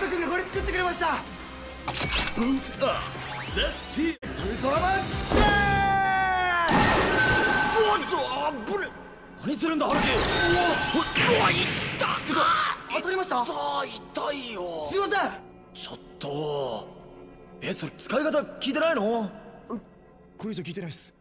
君がこれ作ってくれました。 ゼスティウルトラマンおっとぶれ何するんだハルキ。うわいった当たりました。 さあ痛いよ。 すいません。 ちょっとそれ使い方聞いてないの？ これ以上聞いてないっす。